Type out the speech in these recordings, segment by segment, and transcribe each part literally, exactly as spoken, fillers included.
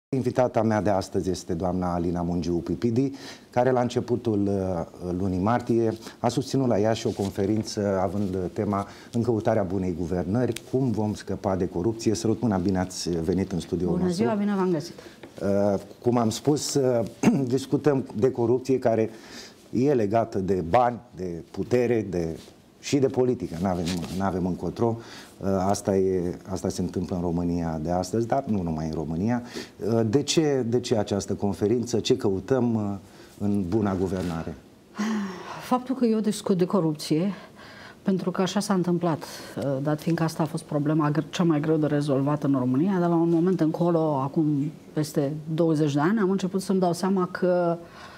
Invitata mea de astăzi este doamna Alina Mungiu Pipidi, care la începutul lunii martie a susținut la Iași o conferință având tema În căutarea bunei guvernări, cum vom scăpa de corupție. Sărut mâna, bine ați venit în studioul nostru. nostru. Bună ziua, bine v-am găsit. Uh, cum am spus, uh, discutăm de corupție care e legată de bani, de putere, de... și de politică, nu avem, n-avem încotro. Asta, e, asta se întâmplă în România de astăzi, dar nu numai în România. De ce, de ce această conferință? Ce căutăm în buna guvernare? Faptul că eu discut de corupție, pentru că așa s-a întâmplat, dat fiindcă asta a fost problema cea mai greu de rezolvat în România, de la un moment încolo, acum peste douăzeci de ani, am început să-mi dau seama că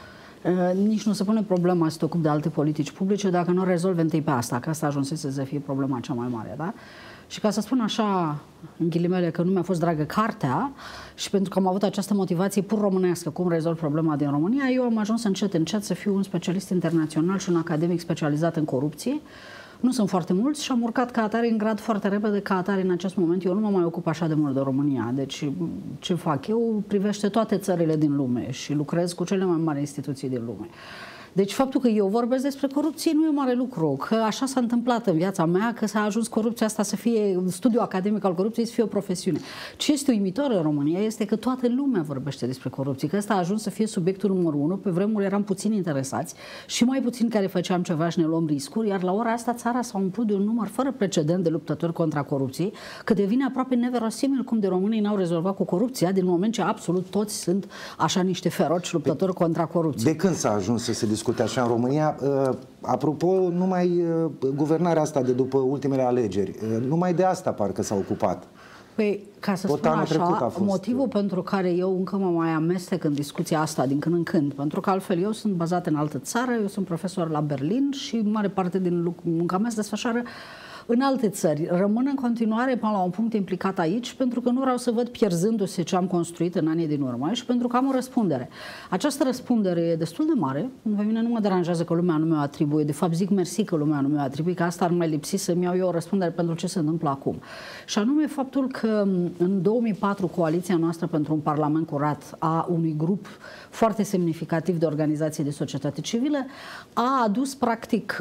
nici nu se pune problema să te ocupi de alte politici publice dacă nu rezolvi întâi pe asta, că asta ajunsese să fie problema cea mai mare, da? Și ca să spun așa, în ghilimele, că nu mi-a fost dragă cartea și pentru că am avut această motivație pur românească, cum rezolv problema din România, eu am ajuns încet, încet să fiu un specialist internațional și un academic specializat în corupție. Nu sunt foarte mulți și am urcat ca atare în grad foarte repede, ca atare în acest moment. Eu nu mă mai ocup așa de mult de România. Deci ce fac eu privește toate țările din lume și lucrez cu cele mai mari instituții din lume. Deci faptul că eu vorbesc despre corupție nu e mare lucru, că așa s-a întâmplat în viața mea, că s-a ajuns corupția asta să fie, studiul academic al corupției să fie o profesiune. Ce este uimitor în România este că toată lumea vorbește despre corupție, că ăsta a ajuns să fie subiectul numărul unu. Pe vremuri eram puțini interesați și mai puțini care făceam ceva și ne luăm riscuri, iar la ora asta țara s-a umplut de un număr fără precedent de luptători contra corupției, că devine aproape neverosimil cum de românii n-au rezolvat cu corupția, din moment ce absolut toți sunt așa niște feroci luptători pe, contra corupției. De când s-a ajuns să se discute așa în România? Uh, apropo, numai uh, guvernarea asta de după ultimele alegeri, uh, numai de asta parcă s-a ocupat. Păi, ca să Tot spun așa, fost... motivul pentru care eu încă mă mai amestec în discuția asta din când în când, pentru că altfel eu sunt bazat în altă țară, eu sunt profesor la Berlin și mare parte din munca mea se desfășoară în alte țări. Rămân în continuare până la un punct implicat aici pentru că nu vreau să văd pierzându-se ce am construit în anii din urmă și pentru că am o răspundere. Această răspundere e destul de mare. Pe mine nu mă deranjează că lumea nu mi-o atribuie. De fapt zic mersi că lumea nu mi-o atribuie, că asta ar mai lipsi să-mi iau eu o răspundere pentru ce se întâmplă acum. Și anume faptul că în două mii patru coaliția noastră pentru un parlament curat a unui grup foarte semnificativ de organizații de societate civilă a adus practic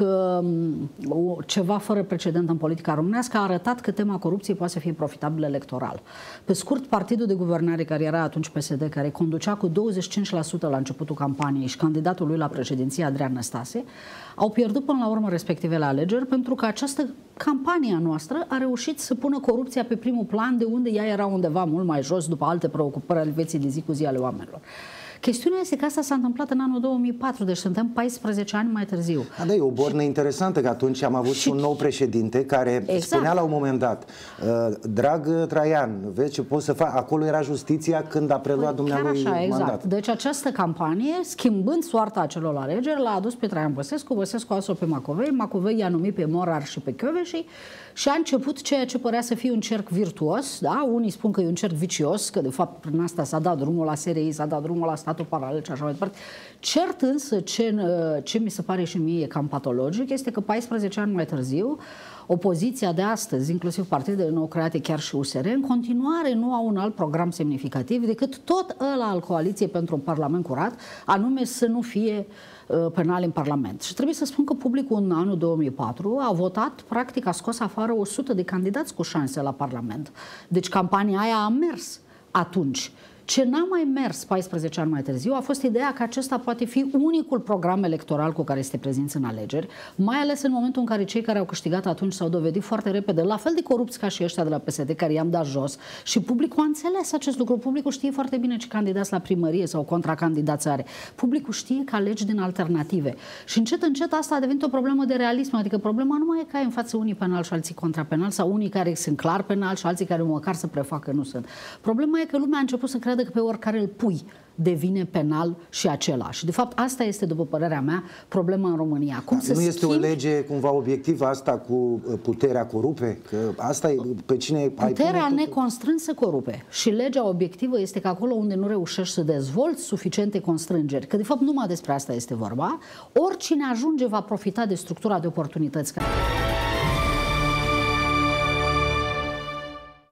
ceva fără precedent în politica românească, a arătat că tema corupției poate să fie profitabilă electoral. Pe scurt, partidul de guvernare care era atunci P S D, care conducea cu douăzeci și cinci la sută la începutul campaniei și candidatul lui la președinție, Adrian Năstase, au pierdut până la urmă respectivele alegeri pentru că această campanie a noastră a reușit să pună corupția pe primul plan, de unde ea era undeva mult mai jos după alte preocupări ale vieții de zi cu zi ale oamenilor. Chestiunea este că asta s-a întâmplat în anul două mii patru, deci suntem paisprezece ani mai târziu. A, da, e o bornă și... interesantă, că atunci am avut și un nou președinte care exact. spunea la un moment dat, drag Traian, vezi ce poți să faci, acolo era justiția când a preluat păi, dumnealui așa, exact. mandat. Deci această campanie, schimbând soarta acelor alegeri, l-a adus pe Traian Băsescu, Băsescu a adus-o pe Macovei, Macovei i-a numit pe Morar și pe Kövesi și a început ceea ce părea să fie un cerc virtuos, da? Unii spun că e un cerc vicios, că de fapt prin asta s-a dat drumul la S R I, s-a dat drumul la statul paralel și așa mai departe. Cert însă ce, ce mi se pare și mie cam patologic este că paisprezece ani mai târziu opoziția de astăzi, inclusiv partidele nou create, chiar și U S R, în continuare nu au un alt program semnificativ decât tot ăla al Coaliției pentru un Parlament curat, anume să nu fie uh, penal în Parlament. Și trebuie să spun că publicul în anul două mii patru a votat, practic a scos afară o sută de candidați cu șanse la Parlament. Deci campania aia a mers atunci. Ce n-a mai mers paisprezece ani mai târziu a fost ideea că acesta poate fi unicul program electoral cu care este prezent în alegeri, mai ales în momentul în care cei care au câștigat atunci s-au dovedit foarte repede, la fel de corupți ca și ăștia de la P S D, care i-am dat jos și publicul a înțeles acest lucru. Publicul știe foarte bine ce candidați la primărie sau contracandidați are. Publicul știe că alegi din alternative. Și încet, încet asta a devenit o problemă de realism, adică problema nu mai e că ai în față unii penal și alții contrapenal sau unii care sunt clar penal și alții care măcar să prefacă nu sunt. Problema e că lumea a început să creadă că pe oricare îl pui devine penal și același. De fapt, asta este, după părerea mea, problema în România. Cum nu este schimbi... o lege cumva obiectivă asta cu puterea corupe? Că asta e pe cine puterea ai neconstrânsă corupe. Și legea obiectivă este că acolo unde nu reușești să dezvolți suficiente constrângeri, că de fapt numai despre asta este vorba, oricine ajunge va profita de structura de oportunități care...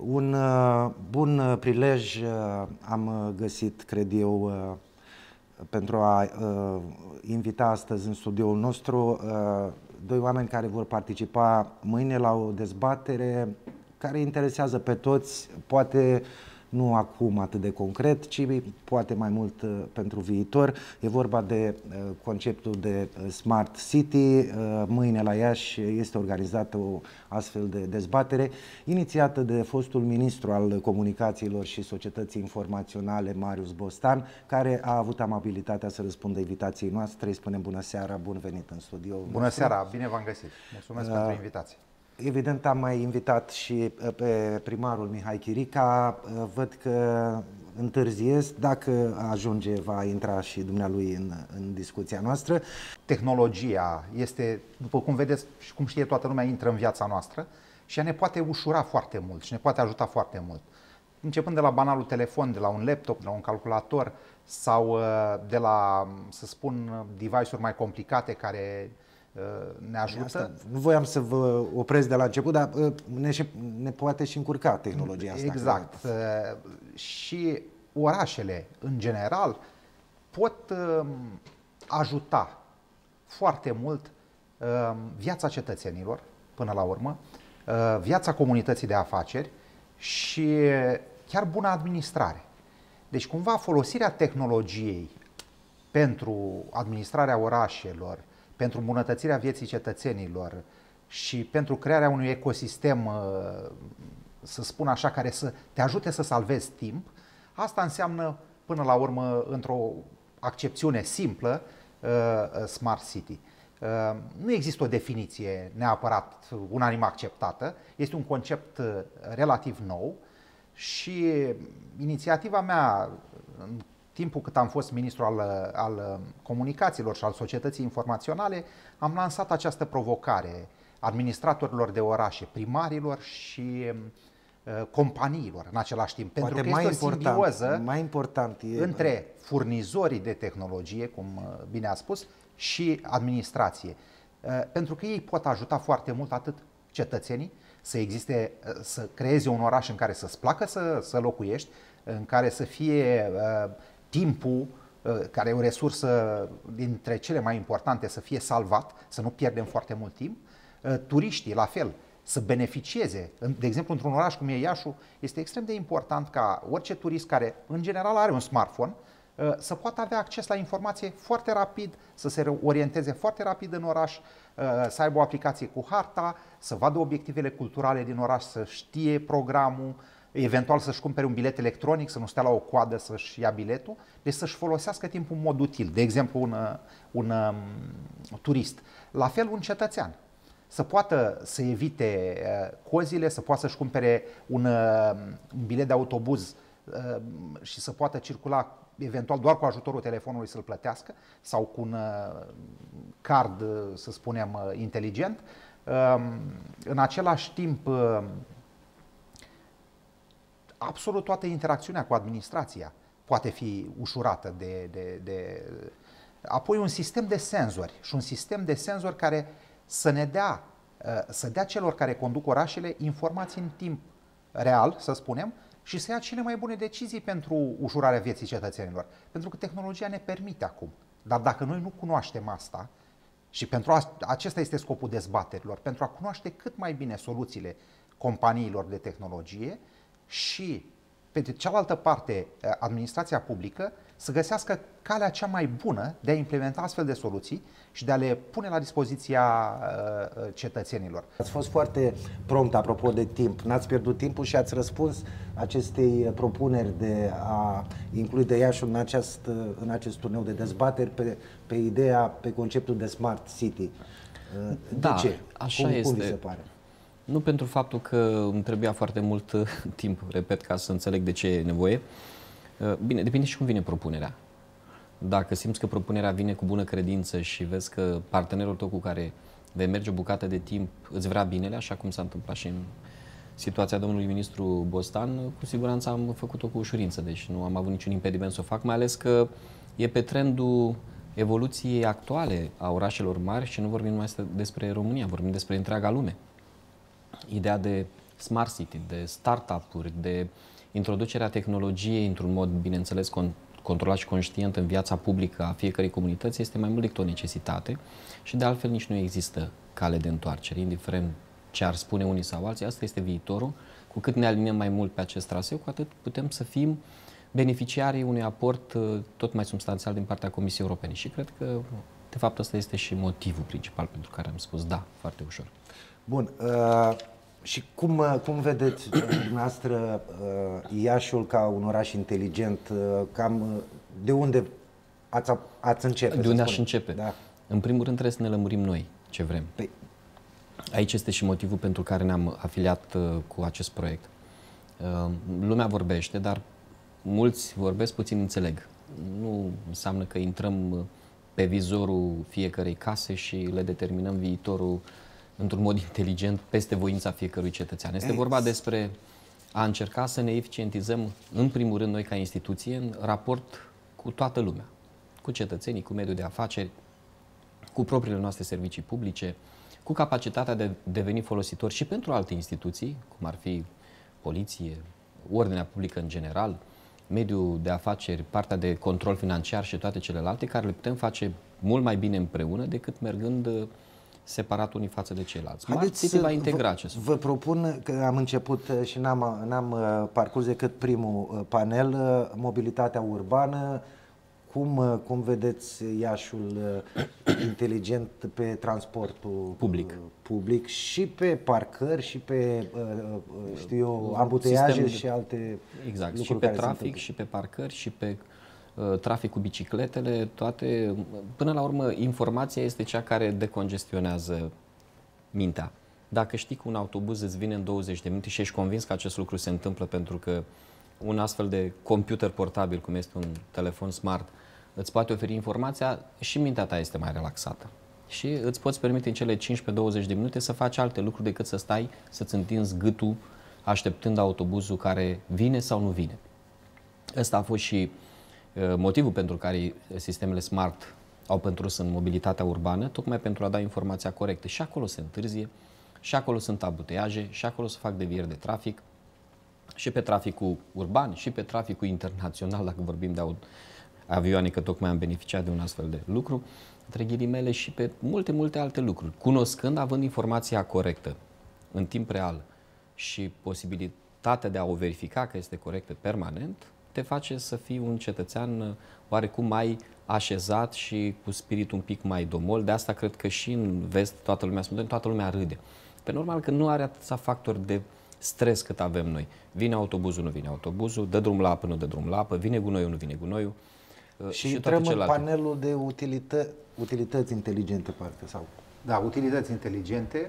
Un uh, bun uh, prilej uh, am uh, găsit, cred eu, uh, pentru a uh, invita astăzi în studioul nostru uh, doi oameni care vor participa mâine la o dezbatere care interesează pe toți, poate nu acum atât de concret, ci poate mai mult uh, pentru viitor. E vorba de uh, conceptul de uh, Smart City. Uh, mâine la Iași este organizată o astfel de dezbatere, inițiată de fostul ministru al Comunicațiilor și Societății Informaționale, Marius Bostan, care a avut amabilitatea să răspundă invitației noastre. Îi spunem bună seara, bun venit în studio. Bună seara, bine v-am găsit. Mulțumesc uh, pentru invitație. Evident, am mai invitat și pe primarul Mihai Chirica. Văd că întârziesc. Dacă ajunge, va intra și dumnealui în, în discuția noastră. Tehnologia este, după cum vedeți și cum știe toată lumea, intră în viața noastră și ea ne poate ușura foarte mult și ne poate ajuta foarte mult. Începând de la banalul telefon, de la un laptop, de la un calculator sau de la, să spun, device-uri mai complicate care ne ajută. Asta, nu voiam să vă opresc de la început, dar ne, ne poate și încurca tehnologia asta. Exact. Și orașele, în general, pot ajuta foarte mult viața cetățenilor, până la urmă, viața comunității de afaceri și chiar bună administrare. Deci, cumva, folosirea tehnologiei pentru administrarea orașelor, pentru îmbunătățirea vieții cetățenilor și pentru crearea unui ecosistem, să spun așa, care să te ajute să salvezi timp, asta înseamnă, până la urmă, într-o accepțiune simplă, Smart City. Nu există o definiție neapărat unanim acceptată, este un concept relativ nou și inițiativa mea, în timpul cât am fost ministru al, al comunicațiilor și al societății informaționale, am lansat această provocare administratorilor de orașe, primarilor și uh, companiilor în același timp. Poate pentru că mai este important, o simbioză mai important e... între furnizorii de tehnologie, cum bine a spus, și administrație. Uh, pentru că ei pot ajuta foarte mult atât cetățenii să existe, uh, să creeze un oraș în care să-ți placă să, să locuiești, în care să fie uh, timpul, care e o resursă dintre cele mai importante, să fie salvat, să nu pierdem foarte mult timp. Turiștii, la fel, să beneficieze. De exemplu, într-un oraș cum e Iașu, este extrem de important ca orice turist care, în general, are un smartphone, să poată avea acces la informație foarte rapid, să se orienteze foarte rapid în oraș, să aibă o aplicație cu harta, să vadă obiectivele culturale din oraș, să știe programul, eventual să-și cumpere un bilet electronic, să nu stea la o coadă să-și ia biletul, deci să-și folosească timpul în mod util. De exemplu, un, un um, turist. La fel, un cetățean. Să poată să evite uh, cozile, să poată să-și cumpere un, uh, un bilet de autobuz uh, și să poată circula eventual doar cu ajutorul telefonului să-l plătească sau cu un uh, card, uh, să spunem, uh, inteligent. Uh, în același timp, uh, absolut toată interacțiunea cu administrația poate fi ușurată de, de, de... Apoi un sistem de senzori și un sistem de senzori care să ne dea, să dea celor care conduc orașele informații în timp real, să spunem, și să ia cele mai bune decizii pentru ușurarea vieții cetățenilor. Pentru că tehnologia ne permite acum. Dar dacă noi nu cunoaștem asta, și pentru a, acesta este scopul dezbaterilor, pentru a cunoaște cât mai bine soluțiile companiilor de tehnologie, și, pe de cealaltă parte, administrația publică să găsească calea cea mai bună de a implementa astfel de soluții și de a le pune la dispoziția cetățenilor. Ați fost foarte prompt apropo de timp. N-ați pierdut timpul și ați răspuns acestei propuneri de a include Iașul în acest, în acest turneu de dezbateri pe, pe ideea, pe conceptul de Smart City. De da, ce? Așa cum, este. cum vi se pare? Nu pentru faptul că îmi trebuia foarte mult timp, repet, ca să înțeleg de ce e nevoie. Bine, depinde și cum vine propunerea. Dacă simți că propunerea vine cu bună credință și vezi că partenerul tău cu care vei merge o bucată de timp îți vrea binele, așa cum s-a întâmplat și în situația domnului ministru Bostan, cu siguranță am făcut-o cu ușurință, deci nu am avut niciun impediment să o fac, mai ales că e pe trendul evoluției actuale a orașelor mari și nu vorbim numai despre România, vorbim despre întreaga lume. Ideea de smart city, de startup-uri, de introducerea tehnologiei într-un mod, bineînțeles, con- controlat și conștient în viața publică a fiecărei comunități este mai mult decât o necesitate și de altfel nici nu există cale de întoarcere, indiferent ce ar spune unii sau alții, asta este viitorul. Cu cât ne aliniem mai mult pe acest traseu, cu atât putem să fim beneficiarii unui aport tot mai substanțial din partea Comisiei Europene și cred că, de fapt, ăsta este și motivul principal pentru care am spus da, foarte ușor. Bun. Uh, și cum, cum vedeți dumneavoastră uh, Iașiul ca un oraș inteligent? Uh, cam uh, de unde ați, ați începe? De unde aș începe? Da. În primul rând trebuie să ne lămurim noi ce vrem. Păi. Aici este și motivul pentru care ne-am afiliat uh, cu acest proiect. Uh, lumea vorbește, dar mulți vorbesc, puțin înțeleg. Nu înseamnă că intrăm pe vizorul fiecărei case și le determinăm viitorul într-un mod inteligent peste voința fiecărui cetățean. Este vorba despre a încerca să ne eficientizăm, în primul rând, noi ca instituție, în raport cu toată lumea, cu cetățenii, cu mediul de afaceri, cu propriile noastre servicii publice, cu capacitatea de a deveni folositori și pentru alte instituții, cum ar fi poliție, ordinea publică în general, mediul de afaceri, partea de control financiar și toate celelalte, care le putem face mult mai bine împreună decât mergând separat unii față de ceilalți. Smart City va integra acest lucru. Vă propun, că am început și n-am, n-am parcurs decât primul panel, mobilitatea urbană. Cum, cum vedeți Iașul inteligent pe transportul public, public și pe parcări și pe, știu eu, ambuteiaje și alte exact, și pe trafic, și pe parcări, și pe uh, trafic cu bicicletele, toate. Până la urmă, informația este cea care decongestionează mintea. Dacă știi că un autobuz îți vine în douăzeci de minute și ești convins că acest lucru se întâmplă pentru că un astfel de computer portabil, cum este un telefon smart, îți poate oferi informația, și mintea ta este mai relaxată. Și îți poți permite în cele cincisprezece douăzeci de minute să faci alte lucruri decât să stai, să-ți întinzi gâtul așteptând autobuzul care vine sau nu vine. Ăsta a fost și uh, motivul pentru care sistemele smart au pătruns în mobilitatea urbană, tocmai pentru a da informația corectă. Și acolo se întârzie, și acolo sunt ambuteiaje, și acolo se fac devieri de trafic, și pe traficul urban, și pe traficul internațional, dacă vorbim de avioane, că tocmai am beneficiat de un astfel de lucru, între ghilimele, și pe multe, multe alte lucruri. Cunoscând, având informația corectă în timp real și posibilitatea de a o verifica că este corectă permanent, te face să fii un cetățean oarecum mai așezat și cu spirit un pic mai domol. De asta cred că și în vest toată lumea spune, toată lumea râde. Pe normal că nu are atâția factori de stres cât avem noi. Vine autobuzul, nu vine autobuzul, dă drum la apă, nu dă drum la apă, vine gunoiul, nu vine gunoiul. Și, și intrăm în panelul de utilită, utilități inteligente, parcă, sau? Da, utilități inteligente.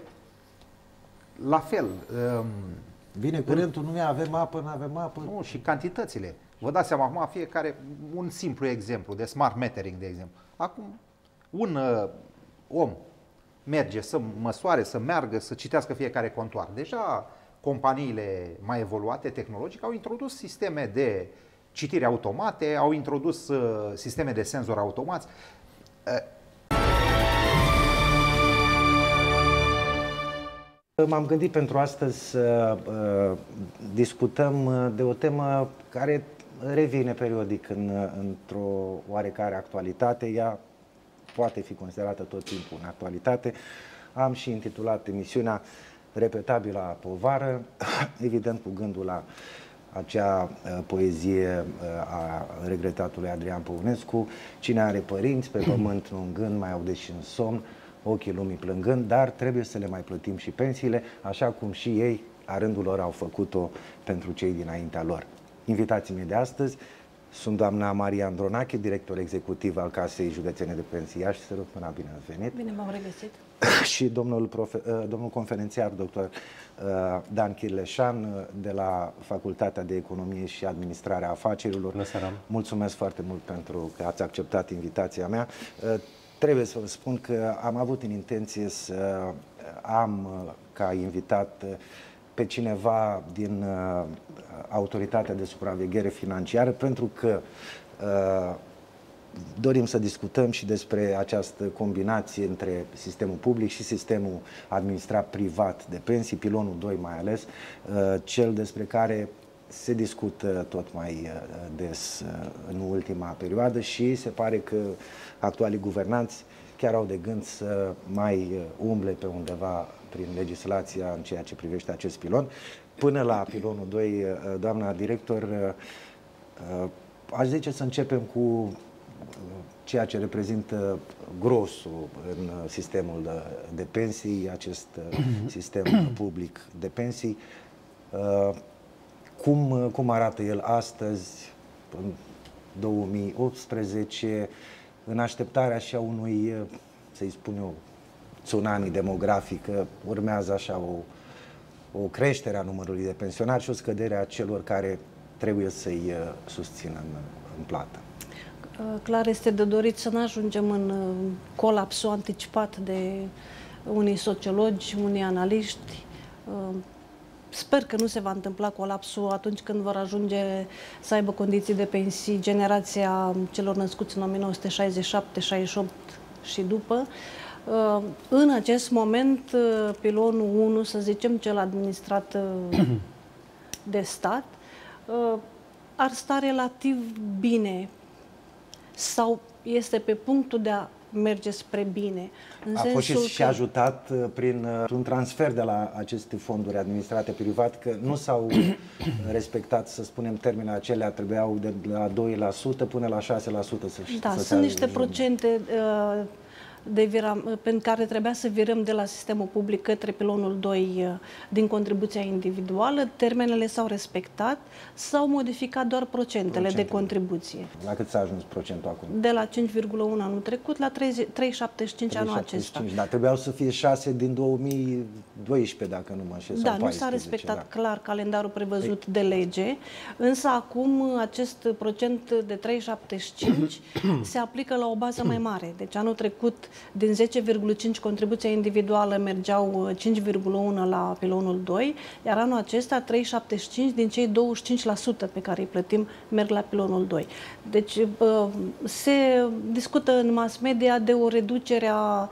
La fel. Um, vine curentul, nu avem apă, nu avem apă. Nu, și cantitățile. Vă dați seama acum, fiecare, un simplu exemplu de smart metering, de exemplu. Acum, un uh, om merge să măsoare, să meargă, să citească fiecare contoar. Deja companiile mai evoluate tehnologic au introdus sisteme de citire automate, au introdus uh, sisteme de senzori automați. Uh. M-am gândit pentru astăzi să uh, discutăm de o temă care revine periodic în, într-o oarecare actualitate. Ea poate fi considerată tot timpul în actualitate. Am și intitulat emisiunea Repetabilă povară, evident cu gândul la acea uh, poezie uh, a regretatului Adrian Păunescu: cine are părinți pe pământ un gând, mai aude și în somn, ochii lumii plângând, dar trebuie să le mai plătim și pensiile, așa cum și ei, la rândul lor, au făcut-o pentru cei dinaintea lor. Invitații mei de astăzi sunt doamna Maria Andronache, director executiv al Casei Județene de Pensii Iași. Să rog, până bine ați venit. Bine v-am regăsit. Și domnul, profe, domnul conferențiar, doctor Dan Chirleșan, de la Facultatea de Economie și Administrare a Afacerilor. Bună seara. Mulțumesc foarte mult pentru că ați acceptat invitația mea. Trebuie să vă spun că am avut în intenție să am ca invitat pe cineva din uh, Autoritatea de Supraveghere Financiară, pentru că uh, dorim să discutăm și despre această combinație între sistemul public și sistemul administrat privat de pensii, pilonul doi mai ales, cel despre care se discută tot mai des în ultima perioadă și se pare că actualii guvernanți chiar au de gând să mai umble pe undeva prin legislația în ceea ce privește acest pilon. Până la pilonul doi, doamna director, aș zice să începem cu ceea ce reprezintă grosul în sistemul de, de pensii, acest sistem public de pensii. Cum, cum arată el astăzi, în două mii optsprezece, în așteptarea așa unui, să-i spun eu, tsunami demografic? Urmează așa o, o creștere a numărului de pensionari și o scădere a celor care trebuie să-i susțină în, în plată. Clar este de dorit să nu ajungem în colapsul anticipat de unii sociologi, unii analiști. Sper că nu se va întâmpla colapsul atunci când vor ajunge să aibă condiții de pensii generația celor născuți în o mie nouă sute șaizeci și șapte șaizeci și opt și după. În acest moment, pilonul unu, să zicem, cel administrat de stat, ar sta relativ bine sau este pe punctul de a merge spre bine. În a fost și, și ajutat prin un transfer de la aceste fonduri administrate privat, că nu s-au respectat, să spunem, termenele acelea, trebuiau de la doi la sută până la șase la sută să Da, să sunt niște procente uh, de viram, pentru care trebuia să virăm de la sistemul public către pilonul doi din contribuția individuală. Termenele s-au respectat, s-au modificat doar procentele, procentele de contribuție. La cât s-a ajuns procentul acum? De la cinci virgulă unu anul trecut la trei virgulă șaptezeci și cinci anul acesta. Dar trebuiau să fie șase din două mii doisprezece, dacă nu mă înșel. Da, nu s-a respectat da. clar calendarul prevăzut Ei. de lege, însă acum acest procent de trei virgulă șaptezeci și cinci se aplică la o bază mai mare. Deci anul trecut din zece virgulă cinci contribuția individuală mergeau cinci virgulă unu la pilonul doi, iar anul acesta trei virgulă șaptezeci și cinci din cei douăzeci și cinci la sută pe care îi plătim merg la pilonul doi. Deci se discută în mass media de o reducere a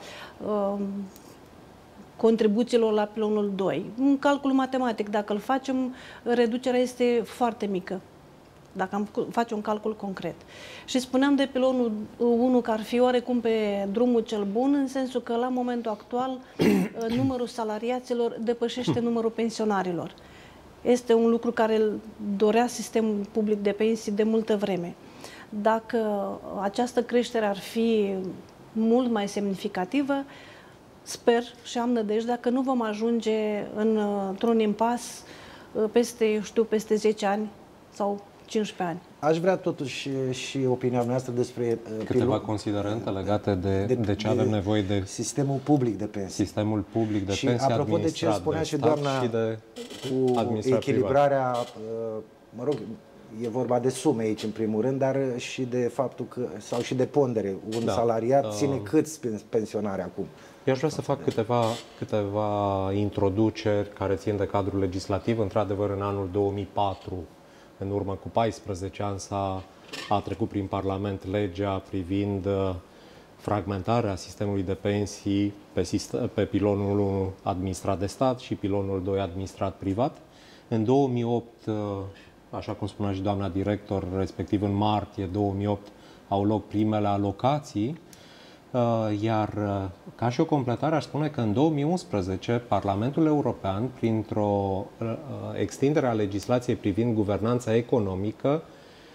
contribuțiilor la pilonul doi. Un calcul matematic, dacă îl facem, reducerea este foarte mică, dacă am face un calcul concret. Și spuneam de pilonul unu că ar fi oarecum pe drumul cel bun, în sensul că la momentul actual numărul salariaților depășește numărul pensionarilor. Este un lucru care îl dorea sistemul public de pensii de multă vreme. Dacă această creștere ar fi mult mai semnificativă, sper și am nădejde că nu vom ajunge în, într-un impas peste, eu știu, peste zece ani sau cincisprezece ani. Aș vrea totuși și opinia noastră despre câteva pilon, considerente legate de, de, de ce avem nevoie de sistemul public de pensii. Sistemul public de și pensii apropo de ce spunea de și doamna și de cu echilibrarea, mă rog, e vorba de sume aici în primul rând, dar și de faptul că, sau și de pondere, un da. salariat ține uh, câți pensionari acum? Eu aș vrea să fac câteva, câteva introduceri care țin de cadrul legislativ. Într-adevăr, în anul două mii patru, în urmă cu paisprezece ani, s-a a trecut prin Parlament legea privind fragmentarea sistemului de pensii pe, sistem, pe pilonul unu administrat de stat și pilonul doi administrat privat. În două mii opt, așa cum spunea și doamna director, respectiv în martie două mii opt, au loc primele alocații, iar ca și o completare aș spune că în două mii unsprezece Parlamentul European, printr-o extindere a legislației privind guvernanța economică,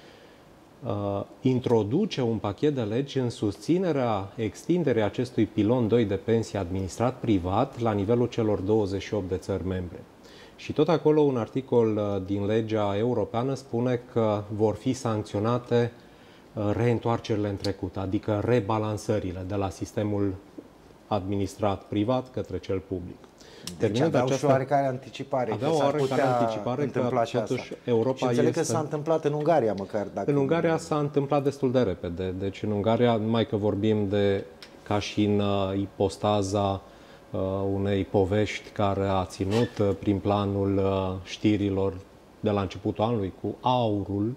introduce un pachet de legi în susținerea extinderii acestui pilon doi de pensii administrat privat la nivelul celor douăzeci și opt de țări membre. Și tot acolo un articol din legea europeană spune că vor fi sancționate reîntoarcerile în trecut, adică rebalansările de la sistemul administrat privat către cel public. Deci aveau această... și o oarecare anticipare. Avea o oarecare anticipare întâmpla că totuși Europa și înțeleg este... că s-a întâmplat în Ungaria măcar. Dacă... În Ungaria s-a întâmplat destul de repede. Deci în Ungaria, numai că vorbim de ca și în uh, ipostaza uh, unei povești care a ținut uh, prin planul uh, știrilor de la începutul anului cu aurul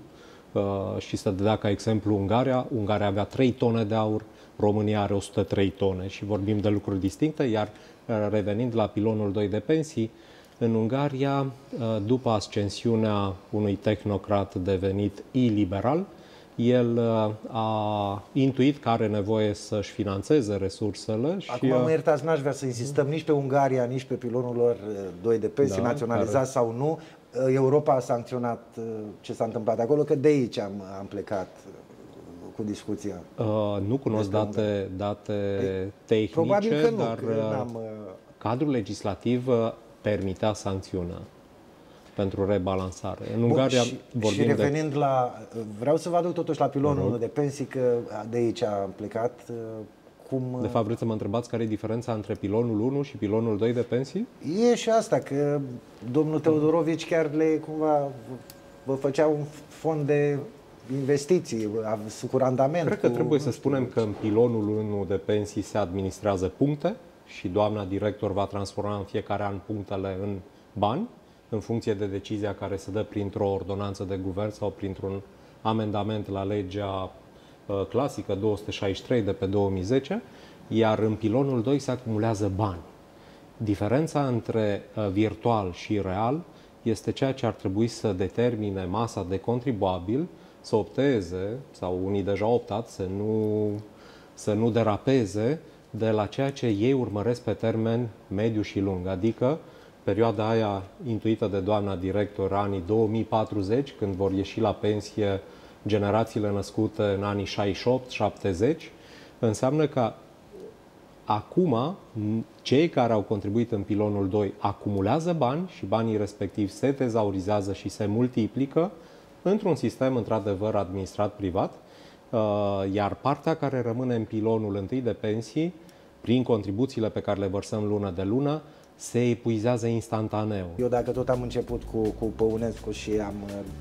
și să dea ca exemplu Ungaria. Ungaria avea trei tone de aur, România are o sută trei tone și vorbim de lucruri distincte, iar revenind la pilonul doi de pensii, în Ungaria, după ascensiunea unui tehnocrat devenit iliberal, el a intuit că are nevoie să-și finanțeze resursele. Și Acum mă iertați, n-aș vrea să insistăm nici pe Ungaria, nici pe pilonul lor doi de pensii, da, naționalizat care... sau nu. Europa a sancționat ce s-a întâmplat acolo, că de aici am, am plecat cu discuția. Uh, nu cunosc date, date păi, tehnice, probabil că nu, dar că n-am... cadrul legislativ permitea sancțiunea pentru rebalansare. În Bun, Ungaria și, vorbim și revenind de... la... Vreau să vă aduc totuși la pilonul de pensii, că de aici am plecat. Cum... De fapt, vreți să mă întrebați care e diferența între pilonul unu și pilonul doi de pensii? E și asta, că domnul Teodorovici chiar le cumva vă făcea un fond de investiții cu randament. Cred că cu, trebuie să spunem că în pilonul unu de pensii se administrează puncte și doamna director va transforma în fiecare an punctele în bani, în funcție de decizia care se dă printr-o ordonanță de guvern sau printr-un amendament la legea uh, clasică două sute șaizeci și trei de pe două mii zece, iar în pilonul doi se acumulează bani. Diferența între uh, virtual și real este ceea ce ar trebui să determine masa de contribuabil să opteze, sau unii deja au optat, să nu, să nu derapeze de la ceea ce ei urmăresc pe termen mediu și lung, adică perioada aia intuită de doamna director, anii două mii patruzeci, când vor ieși la pensie generațiile născute în anii șaizeci și opt șaptezeci, înseamnă că acum cei care au contribuit în pilonul doi acumulează bani și banii respectivi se tezaurizează și se multiplică într-un sistem într-adevăr administrat privat, iar partea care rămâne în pilonul întâi de pensii, prin contribuțiile pe care le vărsăm lună de lună, se epuizează instantaneu. Eu dacă tot am început cu, cu Păunescu și am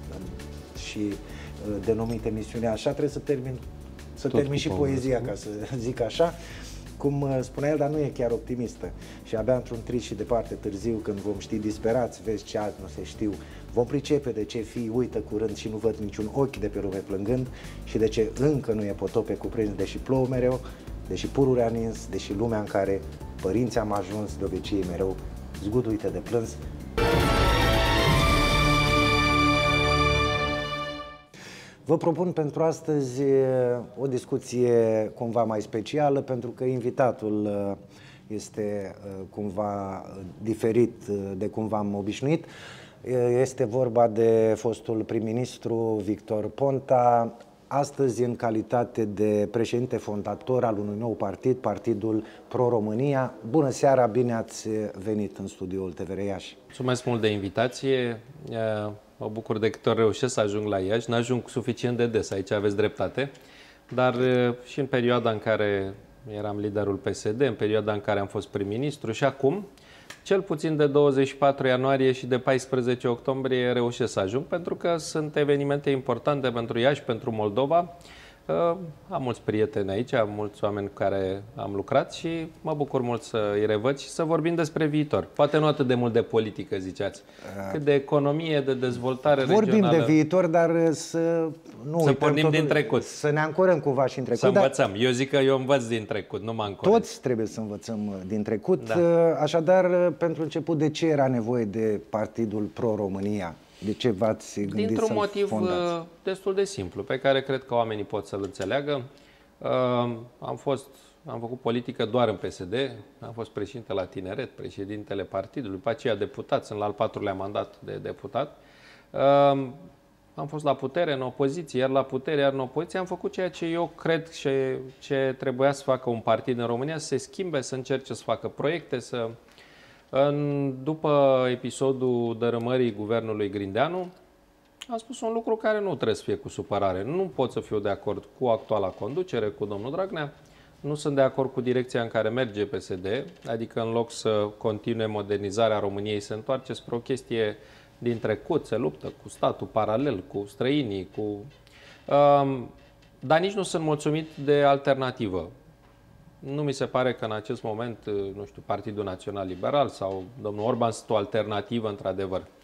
și denumit emisiunea așa, trebuie să termin, să termin și poezia, ca să zic așa. Cum spunea el, dar nu e chiar optimistă. Și abia într-un trist și departe târziu, când vom ști disperați, vezi ce alt nu se știu, vom pricepe de ce fii uită curând și nu văd niciun ochi de pe lume plângând și de ce încă nu e potope cuprins, deși plouă mereu, deși pururi a nins, deși lumea în care părinții am ajuns de obicei mereu zguduite de plâns. Vă propun pentru astăzi o discuție cumva mai specială, pentru că invitatul este cumva diferit de cum v-am obișnuit. Este vorba de fostul prim-ministru Victor Ponta, astăzi în calitate de președinte fondator al unui nou partid, Partidul Pro-România. Bună seara, bine ați venit în studioul T V R Iași. Mulțumesc mult de invitație. Mă bucur de câte ori reușesc să ajung la Iași. N-ajung suficient de des, aici aveți dreptate. Dar și în perioada în care eram liderul P S D, în perioada în care am fost prim-ministru și acum, cel puțin de douăzeci și patru ianuarie și de paisprezece octombrie reușesc să ajung, pentru că sunt evenimente importante pentru Iași, pentru Moldova. Am mulți prieteni aici, am mulți oameni cu care am lucrat și mă bucur mult să îi revăd și să vorbim despre viitor. Poate nu atât de mult de politică, ziceați, cât de economie, de dezvoltare vorbim regională. Vorbim de viitor, dar să nu să pornim totul, din trecut. Să ne ancorăm cumva și în trecut. Să învățăm. Dar eu zic că eu învăț din trecut, nu mă ancorez. Toți trebuie să învățăm din trecut. Da. Așadar, pentru început, de ce era nevoie de Partidul Pro-România? De ce v-ați gândit Dintr-un să-l motiv fondați? Destul de simplu, pe care cred că oamenii pot să-l înțeleagă. Am fost, am făcut politică doar în P S D, am fost președinte la Tineret, președintele partidului, după aceea deputat, sunt la al patrulea mandat de deputat. Am fost la putere, în opoziție, iar la putere, iar în opoziție am făcut ceea ce eu cred și ce trebuia să facă un partid în România, să se schimbe, să încerce să facă proiecte, să... În, după episodul dărâmării guvernului Grindeanu, am spus un lucru care nu trebuie să fie cu supărare. Nu pot să fiu de acord cu actuala conducere, cu domnul Dragnea. Nu sunt de acord cu direcția în care merge P S D, adică în loc să continue modernizarea României, se întoarce spre o chestie din trecut, se luptă cu statul paralel, cu străinii, cu... Um, dar nici nu sunt mulțumit de alternativă. Nu mi se pare că în acest moment, nu știu, Partidul Național Liberal sau domnul Orban sunt o alternativă, într-adevăr.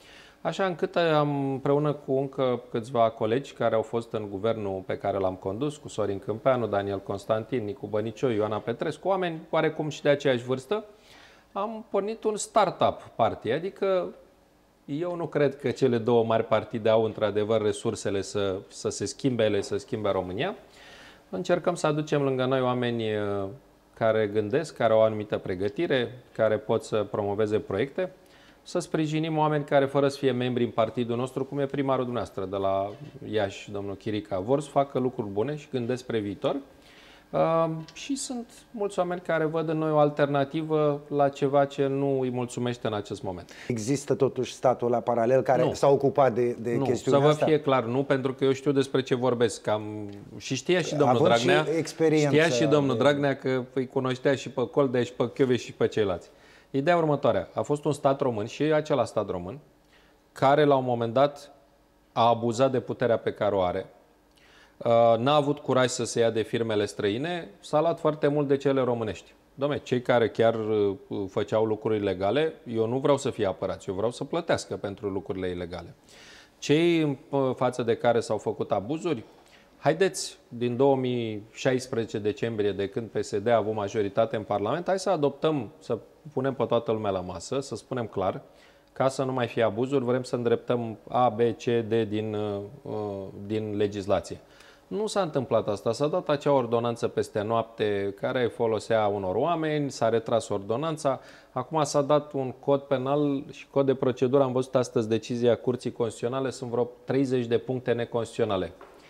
așa încât am, împreună cu încă câțiva colegi care au fost în guvernul pe care l-am condus, cu Sorin Câmpeanu, Daniel Constantin, Nicu Băniciu, Ioana Petrescu, oameni oarecum și de aceeași vârstă, am pornit un startup party, adică eu nu cred că cele două mari partide au într-adevăr resursele să, să se schimbe ele, să schimbe România. Încercăm să aducem lângă noi oameni care gândesc, care au o anumită pregătire, care pot să promoveze proiecte, să sprijinim oameni care, fără să fie membri în partidul nostru, cum e primarul dumneavoastră de la Iași, domnul Chirica, vor să facă lucruri bune și gândesc spre viitor. Uh, și sunt mulți oameni care văd în noi o alternativă la ceva ce nu îi mulțumește în acest moment. Există totuși statul la paralel care s-a ocupat de, de nu, chestiunea să vă asta? fie clar, nu, pentru că eu știu despre ce vorbesc. Am... Și știa și domnul Având Dragnea, și experiență știa și domnul de... Dragnea că îi cunoștea și pe Coldea, și pe Chiove, și pe ceilalți. Ideea următoarea, a fost un stat român și acela stat român care la un moment dat a abuzat de puterea pe care o are. N-a avut curaj să se ia de firmele străine, s-a luat foarte mult de cele românești. Dom'le, cei care chiar făceau lucruri ilegale, eu nu vreau să fie apărați, eu vreau să plătească pentru lucrurile ilegale. Cei față de care s-au făcut abuzuri, haideți, din două mii șaisprezece decembrie, de când P S D a avut majoritate în Parlament, hai să adoptăm, să punem pe toată lumea la masă, să spunem clar, ca să nu mai fie abuzuri, vrem să îndreptăm A, B, C, D din, din legislație. Nu s-a întâmplat asta, s-a dat acea ordonanță peste noapte care folosea unor oameni, s-a retras ordonanța, acum s-a dat un cod penal și cod de procedură, am văzut astăzi decizia Curții Constituționale, sunt vreo treizeci de puncte neconstituționale.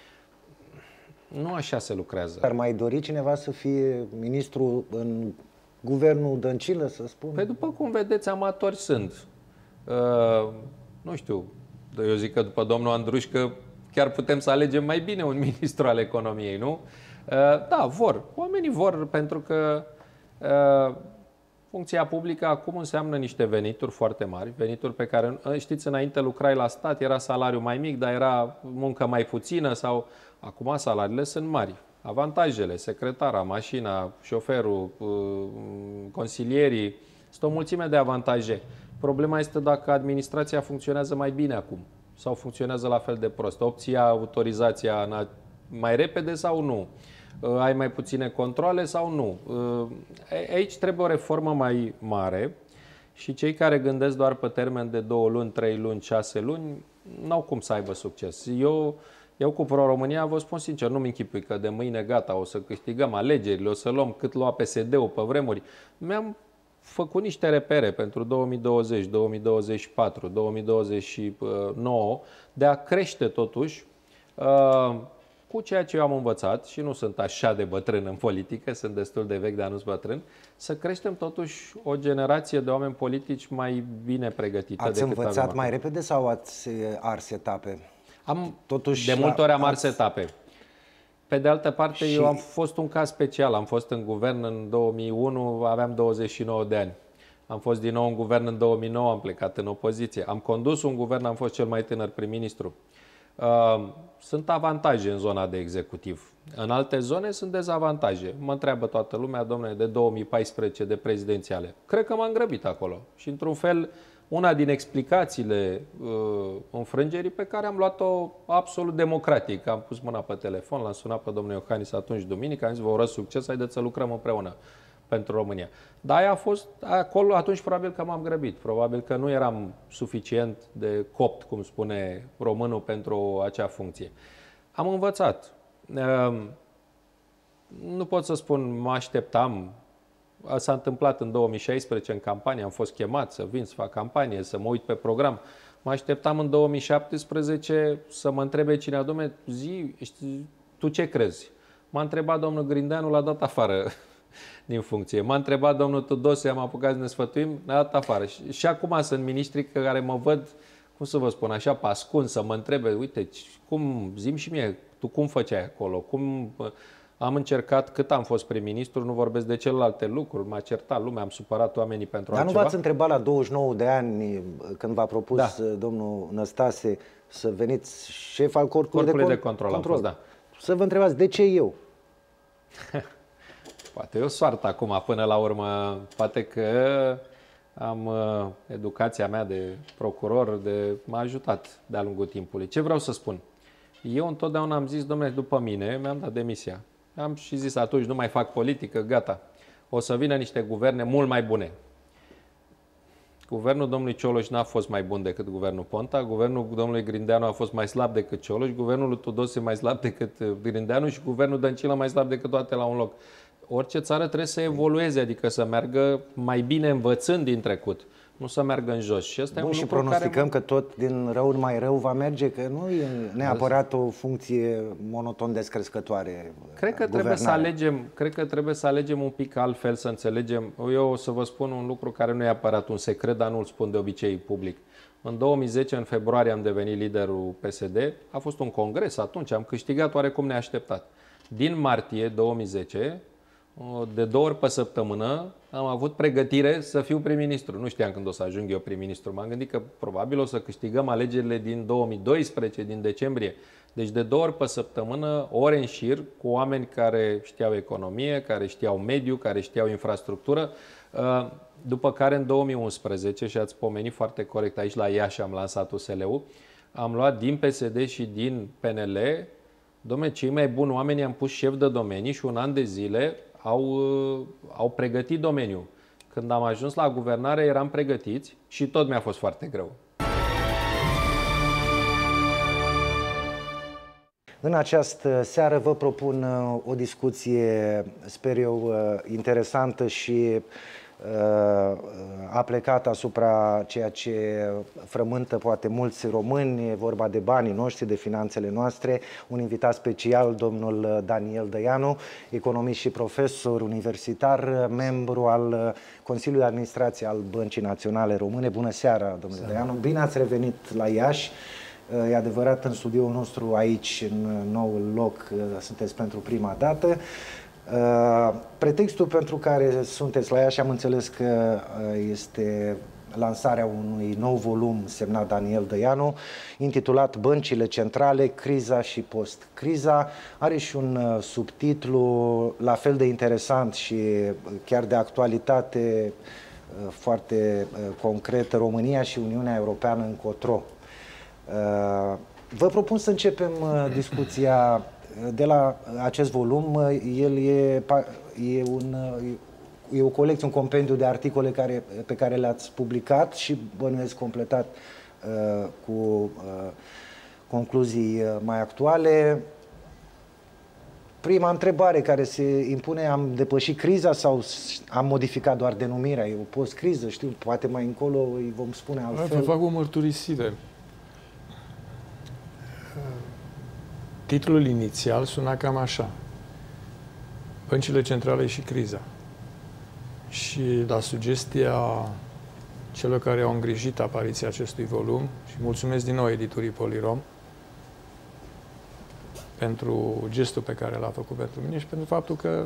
Nu așa se lucrează. Ar mai dori cineva să fie ministru în guvernul Dăncilă, să spun? Păi după cum vedeți, amatori sunt. Uh, nu știu, eu zic că după domnul Andrușcă chiar putem să alegem mai bine un ministru al economiei, nu? Uh, da, vor. Oamenii vor, pentru că uh, funcția publică acum înseamnă niște venituri foarte mari, venituri pe care, știți, înainte lucrai la stat, era salariu mai mic, dar era muncă mai puțină sau... Acum salariile sunt mari. Avantajele, secretara, mașina, șoferul, consilierii, sunt o mulțime de avantaje. Problema este dacă administrația funcționează mai bine acum sau funcționează la fel de prost. Opția, autorizația mai repede sau nu? Ai mai puține controle sau nu? Aici trebuie o reformă mai mare și cei care gândesc doar pe termen de două luni, trei luni, șase luni, n-au cum să aibă succes. Eu, eu cu Pro-România vă spun sincer, nu-mi închipui că de mâine gata, o să câștigăm alegerile, o să luăm cât lua P S D-ul pe vremuri. Mi-am făcut niște repere pentru două mii douăzeci, două mii douăzeci și patru, două mii douăzeci și nouă de a crește totuși uh, cu ceea ce eu am învățat, și nu sunt așa de bătrân în politică, sunt destul de vechi, dar nu sunt bătrân, să creștem totuși o generație de oameni politici mai bine pregătită. Ați decât învățat avem mai acum. repede sau ați ars etape? Am, totuși, de multe ori am ars ați... etape. Pe de altă parte, și... eu am fost un caz special. Am fost în guvern în două mii unu, aveam douăzeci și nouă de ani. Am fost din nou în guvern în două mii nouă, am plecat în opoziție. Am condus un guvern, am fost cel mai tânăr prim-ministru. Sunt avantaje în zona de executiv. În alte zone sunt dezavantaje. Mă întreabă toată lumea, domnule, de două mii paisprezece de prezidențiale. Cred că m-am grăbit acolo. Și într-un fel, una din explicațiile uh, înfrângerii pe care am luat-o absolut democratic. Am pus mâna pe telefon, l-am sunat pe domnul Iohannis atunci duminică, am zis, vă urez succes, haideți să lucrăm împreună pentru România. Dar aia a fost, acolo atunci probabil că m-am grăbit, probabil că nu eram suficient de copt, cum spune românul, pentru acea funcție. Am învățat. Nu pot să spun, mă așteptam. S-a întâmplat în două mii șaisprezece în campanie, am fost chemat să vin să fac campanie, să mă uit pe program. Mă așteptam în două mii șaptesprezece să mă întrebe cine adume, zi, tu ce crezi? M-a întrebat domnul Grindeanu, l-a dat afară din funcție. M-a întrebat domnul Tudose, am apucat să ne sfătuim, l-a dat afară. Și, și acum sunt miniștri care mă văd, cum să vă spun, așa pe ascuns, să mă întrebe, uite, cum, zi-mi și mie, tu cum făceai acolo? Cum... Am încercat, cât am fost prim-ministru, nu vorbesc de celelalte lucruri, m-a certat lumea, am supărat oamenii pentru Dar altceva. nu v-ați întrebat la douăzeci și nouă de ani, când v-a propus da. domnul Năstase să veniți șef al Corpului, Corpului de, de Control, control. Am fost, da. Să vă întrebați, de ce eu? Poate e o soartă acum, până la urmă, poate că am uh, educația mea de procuror, de, m-a ajutat de-a lungul timpului. Ce vreau să spun? Eu întotdeauna am zis, domnule, după mine, mi-am dat demisia. Am și zis atunci, nu mai fac politică, gata. O să vină niște guverne mult mai bune. Guvernul domnului Cioloș n-a fost mai bun decât guvernul Ponta, guvernul domnului Grindeanu a fost mai slab decât Cioloș, guvernul lui Tudose mai slab decât Grindeanu și guvernul Dăncilă mai slab decât toate la un loc. Orice țară trebuie să evolueze, adică să meargă mai bine învățând din trecut, nu să meargă în jos. Și asta Bun, e un și lucru pronosticăm care... că tot din rău în mai rău va merge, că nu e neapărat o funcție monoton descrescătoare. Cred că trebuie să alegem, cred că trebuie să alegem un pic altfel, să înțelegem. Eu o să vă spun un lucru care nu e apărat un secret, dar nu îl spun de obicei public. În două mii zece, în februarie, am devenit liderul P S D. A fost un congres atunci, am câștigat oarecum neașteptat. Din martie două mii zece, de două ori pe săptămână, am avut pregătire să fiu prim-ministru. Nu știam când o să ajung eu prim-ministru. M-am gândit că probabil o să câștigăm alegerile din două mii doisprezece, din decembrie. Deci de două ori pe săptămână, ore în șir, cu oameni care știau economie, care știau mediu, care știau infrastructură. După care în două mii unsprezece, și ați pomenit foarte corect, aici la Iași am lansat U S L-ul, am luat din P S D și din P N L, dom'le, cei mai buni oameni am pus șef de domenii și un an de zile au, au pregătit domeniul. Când am ajuns la guvernare eram pregătiți și tot mi-a fost foarte greu. În această seară vă propun o discuție, sper eu, interesantă și a plecat asupra ceea ce frământă poate mulți români, e vorba de banii noștri, de finanțele noastre. Un invitat special, domnul Daniel Dăianu, economist și profesor universitar, membru al Consiliului de Administrație al Băncii Naționale Române. Bună seara, domnule seara. Dăianu, bine ați revenit la Iași. E adevărat, în studioul nostru aici, în noul loc, sunteți pentru prima dată. Pretextul pentru care sunteți la Iași, am înțeles că este lansarea unui nou volum semnat Daniel Dăianu, intitulat Băncile centrale, criza și post-criza. Are și un subtitlu la fel de interesant și chiar de actualitate foarte concretă, România și Uniunea Europeană încotro. Vă propun să începem discuția de la acest volum. El e, e, un, e o colecție, un compendiu de articole care, pe care le-ați publicat și bănuiesc completat uh, cu uh, concluzii mai actuale. Prima întrebare care se impune, am depășit criza sau am modificat doar denumirea? E o post-criză, știu, poate mai încolo îi vom spune altfel. Vă fac o mărturisire. Titlul inițial suna cam așa: Băncile centrale și criza. Și la sugestia celor care au îngrijit apariția acestui volum, și mulțumesc din nou editurii Polirom pentru gestul pe care l-a făcut pentru mine și pentru faptul că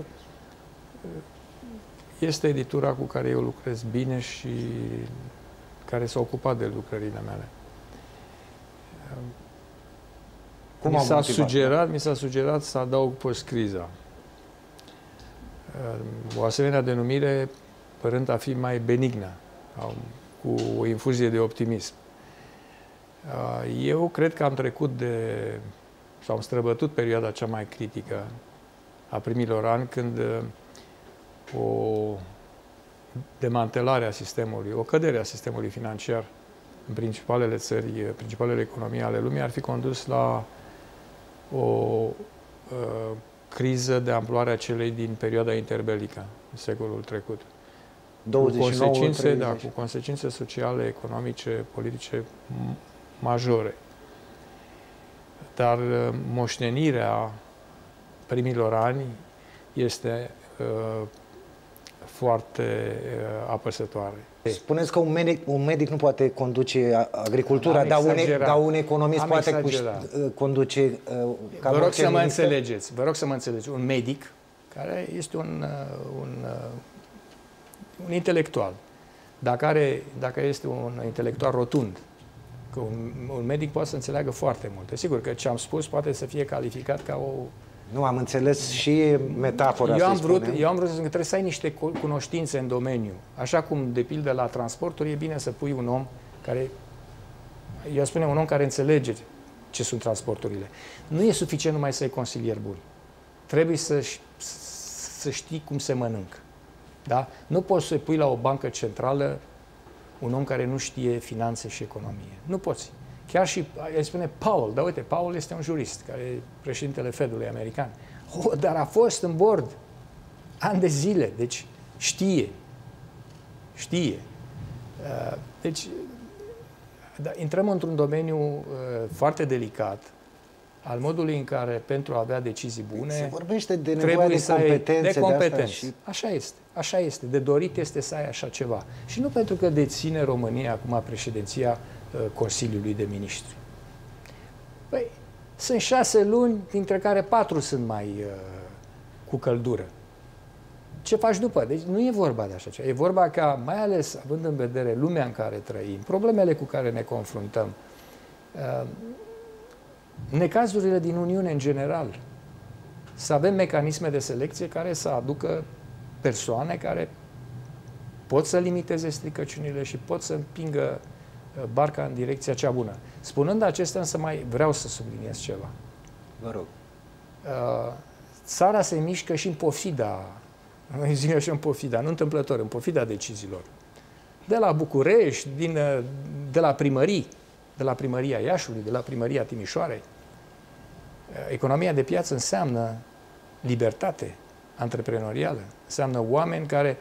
este editura cu care eu lucrez bine și care s-a ocupat de lucrările mele. Cum mi s-a sugerat, mi s-a sugerat să adaug post-criza. O asemenea denumire părând a fi mai benignă, cu o infuzie de optimism. Eu cred că am trecut de, sau am străbătut perioada cea mai critică a primilor ani, când o demantelare a sistemului, o cădere a sistemului financiar în principalele țări, principalele economii ale lumii ar fi condus la o uh, criză de amploarea celei din perioada interbelică, în secolul trecut. douăzeci și nouă, cu consecințe, treizeci. da, cu consecințe sociale, economice, politice majore. Dar uh, moștenirea primilor ani este uh, foarte uh, apăsătoare. Spuneți că un medic, un medic nu poate conduce agricultura, dar un, dar un economist Am poate exagerat. conduce uh, ca Vă rog să mă minister? înțelegeți. Vă rog să mă înțelegeți. Un medic care este un, un, un intelectual. Dacă, are, dacă este un intelectual rotund, că un, un medic poate să înțeleagă foarte multe. Sigur că ce am spus poate să fie calificat ca o Nu, am înțeles și metafora, eu am, să vrut, spunem. eu am vrut să spun că trebuie să ai niște cunoștințe în domeniu. Așa cum, de pildă, la transporturi, e bine să pui un om care, eu spune, un om care înțelege ce sunt transporturile. Nu e suficient numai să ai consilier bun. Trebuie să, să știi cum se mănâncă. Da? Nu poți să pui la o bancă centrală un om care nu știe finanțe și economie. Nu poți. Chiar și, îi spune Powell, dar uite, Powell este un jurist, care e președintele Fedului american. Oh, dar a fost în bord ani de zile, deci știe. Știe. Deci, da, intrăm într-un domeniu uh, foarte delicat, al modului în care, pentru a avea decizii bune, se vorbește de nevoia de competențe, de competențe. De asta și... Așa este, așa este. De dorit este să ai așa ceva. Și nu pentru că deține România acum președinția uh, Consiliului de Ministri. Păi, sunt șase luni, dintre care patru sunt mai uh, cu căldură. Ce faci după? Deci nu e vorba de așa ceva. E vorba ca, mai ales având în vedere lumea în care trăim, problemele cu care ne confruntăm, uh, necazurile din Uniune în general, să avem mecanisme de selecție care să aducă persoane care pot să limiteze stricăciunile și pot să împingă barca în direcția cea bună. Spunând acestea, însă mai vreau să subliniez ceva. Vă rog. Uh, țara se mișcă și în pofida, noi zic așa în pofida, nu întâmplător, în pofida deciziilor. De la București, din, de la primării, de la primăria Iașului, de la primăria Timișoarei. Economia de piață înseamnă libertate antreprenorială, înseamnă oameni care,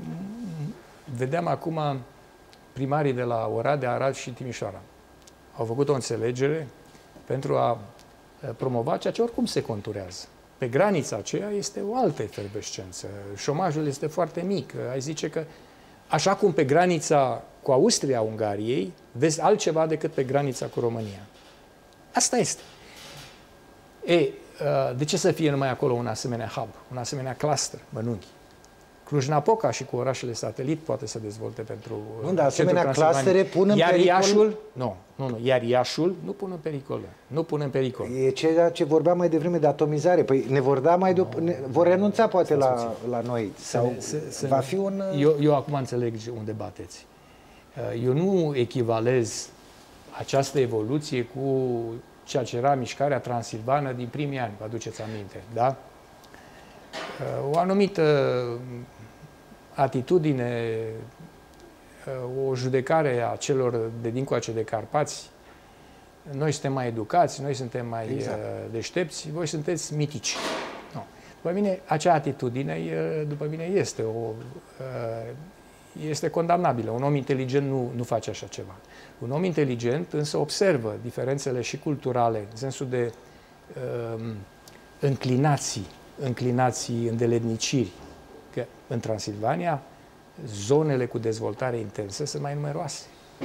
vedeam acum primarii de la Oradea, Arad și Timișoara, au făcut o înțelegere pentru a promova ceea ce oricum se conturează. Pe granița aceea este o altă efervescență. Șomajul este foarte mic. Ai zice că, așa cum pe granița cu Austria-Ungariei, vezi altceva decât pe granița cu România. Asta este. E, de ce să fie numai acolo un asemenea hub, un asemenea cluster, mănunchi? Cluj-Napoca și cu orașele satelit poate să dezvolte pentru... Nu, dar asemenea clustere pun în Iar pericol... Iașul, nu, nu, nu, iar Iașul nu pun în pericol. Nu pun în pericol. E ceea ce vorbeam mai devreme de atomizare. Păi ne vor da mai no, ne, vor renunța poate la, la noi. Sau se, se, va fi un... Eu, eu acum înțeleg unde bateți. Eu nu echivalez această evoluție cu ceea ce era mișcarea transilvană din primii ani, vă aduceți aminte, da? O anumită atitudine, o judecare a celor de dincoace de Carpați, noi suntem mai educați, noi suntem mai exact. deștepți, voi sunteți mitici. Nu. După mine, acea atitudine, după mine, este o... este condamnabilă. Un om inteligent nu, nu face așa ceva. Un om inteligent însă observă diferențele și culturale, în sensul de uh, înclinații, înclinații, îndeletniciri. Că în Transilvania, zonele cu dezvoltare intensă sunt mai numeroase.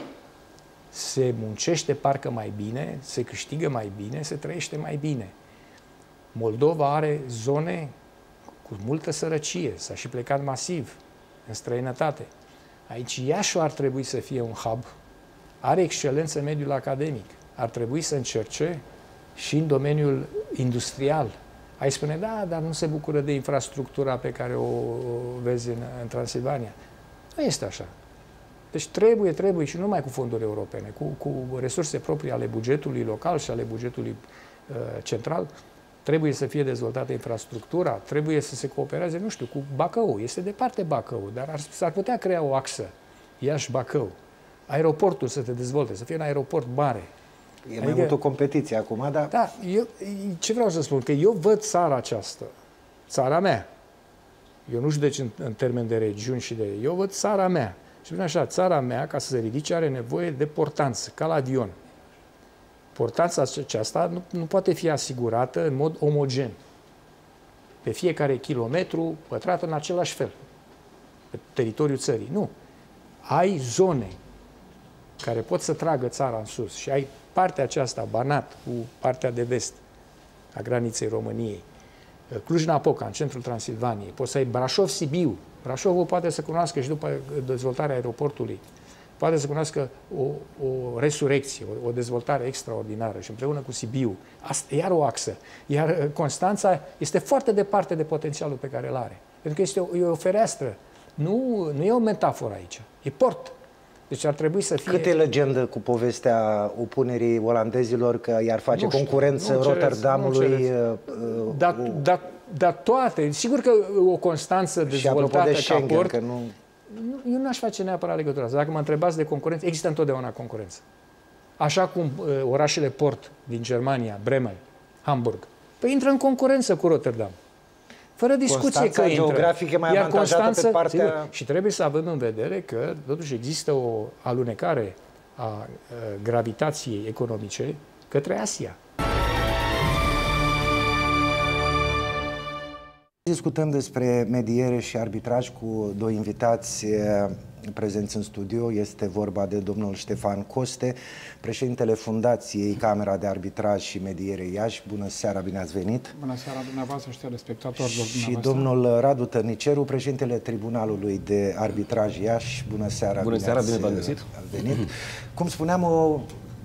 Se muncește parcă mai bine, se câștigă mai bine, se trăiește mai bine. Moldova are zone cu multă sărăcie, s-a și plecat masiv în străinătate. Aici Iașul ar trebui să fie un hub, are excelență în mediul academic, ar trebui să încerce și în domeniul industrial. Ai spune, da, dar nu se bucură de infrastructura pe care o, o vezi în, în Transilvania. Nu este așa. Deci trebuie, trebuie și nu numai cu fonduri europene, cu, cu resurse proprii ale bugetului local și ale bugetului uh, central, trebuie să fie dezvoltată infrastructura, trebuie să se coopereze, nu știu, cu Bacău. Este departe Bacău, dar s-ar putea crea o axă Iași-Bacău. Aeroportul să te dezvolte, să fie un aeroport mare. E adică, mai mult o competiție acum, dar... Da, eu, ce vreau să spun? Că eu văd țara aceasta, țara mea, eu nu judec în, în termen de regiuni și de... Eu văd țara mea. Și spun așa, țara mea, ca să se ridice, are nevoie de portanță, ca la avion. Portanța aceasta nu, nu poate fi asigurată în mod omogen. Pe fiecare kilometru pătrat în același fel. Pe teritoriul țării. Nu. Ai zone care pot să tragă țara în sus și ai partea aceasta, Banat, cu partea de vest a graniței României, Cluj-Napoca, în centrul Transilvaniei, poți să ai Brașov-Sibiu. Brașovul poate să cunoască și după dezvoltarea aeroportului poate să cunoască o, o resurecție, o, o dezvoltare extraordinară și împreună cu Sibiu, asta, iar o axă. Iar Constanța este foarte departe de potențialul pe care îl are. Pentru că este o, e o fereastră. Nu, nu e o metaforă aici. E port. Deci ar trebui să fie... Cât e legendă cu povestea opunerii olandezilor că i-ar face nu știu, concurență nu Rotterdamului? Dar da, da, toate. Sigur că o Constanță dezvoltată de ca Schengen, port... Că nu... Eu n-aș face neapărat legătura asta. Dacă mă întrebați de concurență, există întotdeauna concurență. Așa cum uh, orașele port din Germania, Bremen, Hamburg, păi intră în concurență cu Rotterdam. Fără discuție Constanța că intră. geografic e mai Iar avantajată Constanța, pe partea... sigur, și trebuie să avem în vedere că totuși există o alunecare a uh, gravitației economice către Asia. Discutăm despre mediere și arbitraj cu doi invitați prezenți în studio. Este vorba de domnul Ștefan Coste, președintele Fundației Camera de Arbitraj și Mediere Iași. Bună seara, bine ați venit! Bună seara dumneavoastră și telespectatorilor Și domnul Radu Tărniceru, președintele Tribunalului de Arbitraj Iași. Bună seara! Bună bine seara, ați bine v-am găsit! venit! Cum spuneam, o,